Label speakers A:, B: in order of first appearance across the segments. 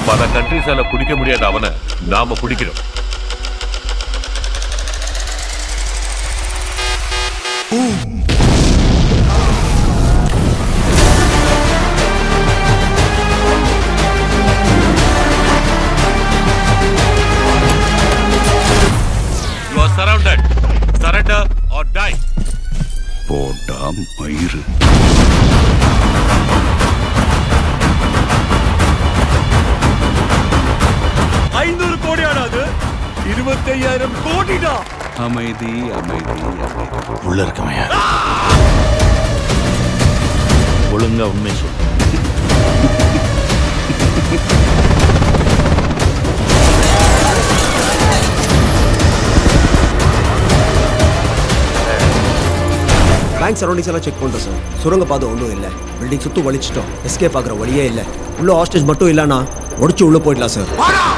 A: பல கண்ட்ரிஸால பிடிக்க முடியாத அவனை நாம பிடிக்கிறோம். You are surrounded. Surrender or die.
B: போடா மயிறு. கோடியாடாது 25,000 கோடிடா. அமைதி அமைதி அமைதி.
C: உள்ள இருக்கமையா ஒழுங்கா உண்மை சொல்லு.
D: பேங்க் சரௌண்டிங்ஸ் எல்லாம் செக் பண்ணுறோம் சார். சுரங்க பாதை ஒன்றும் இல்லை. பில்டிங் சுத்தம் வலிச்சிட்டோம். எஸ்கேப் ஆகிற வழியே இல்லை. உள்ள ஹாஸ்டேஜ் மட்டும் இல்லைன்னா உடச்சு உள்ள போயிடலாம் சார்.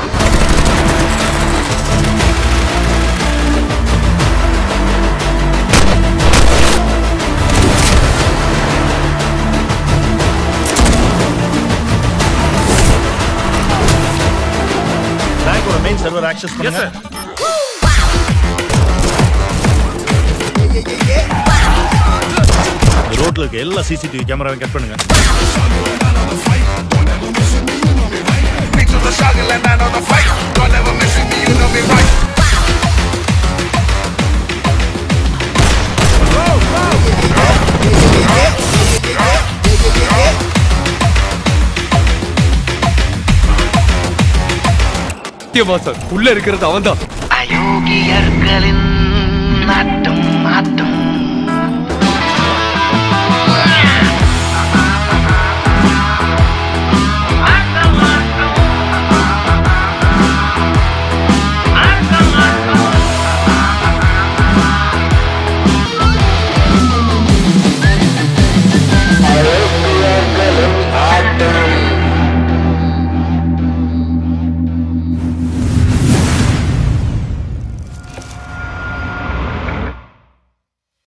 C: பேங்கோட மெயின் சர்வர் ஆக்சஸ் பண்ணுங்க. ரோட்ல இருக்க எல்லா சிசிடிவி கேமராவையும் கட் பண்ணுங்க.
E: உள்ள இருக்கிறது அவன்தான்.
F: அயோக்கியர்களின் நாட்டம் மாட்டம்